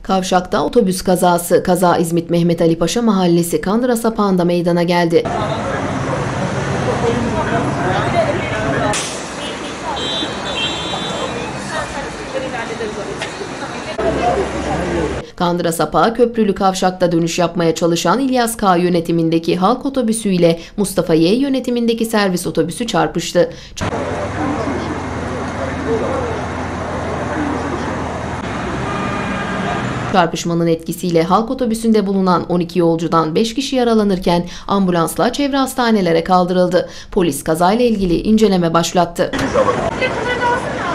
Kavşak'ta otobüs kazası. Kaza İzmit Mehmet Ali Paşa Mahallesi Kandıra sapağında meydana geldi. Kandıra Sapağı Köprülü Kavşak'ta dönüş yapmaya çalışan İlyas K. yönetimindeki halk otobüsü ile Mustafa Y. yönetimindeki servis otobüsü çarpıştı. Çarpışmanın etkisiyle halk otobüsünde bulunan 12 yolcudan 5 kişi yaralanırken ambulansla çevre hastanelere kaldırıldı. Polis kazayla ilgili inceleme başlattı.